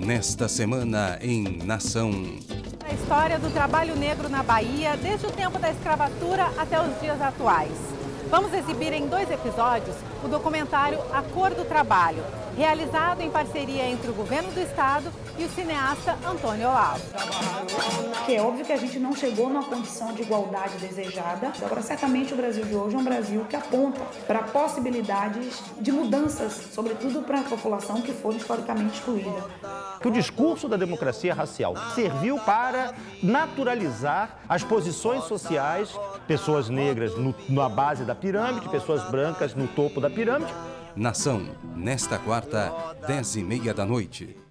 Nesta semana em Nação. A história do trabalho negro na Bahia, desde o tempo da escravatura até os dias atuais. Vamos exibir em 2 episódios o documentário A Cor do Trabalho, realizado em parceria entre o governo do estado e o cineasta Antônio Olavo. É óbvio que a gente não chegou numa condição de igualdade desejada. Agora, certamente o Brasil de hoje é um Brasil que aponta para possibilidades de mudanças, sobretudo para a população que foi historicamente excluída. Que o discurso da democracia racial serviu para naturalizar as posições sociais, pessoas negras na base da pirâmide, pessoas brancas no topo da pirâmide. Nação, nesta quarta, 10h30 da noite.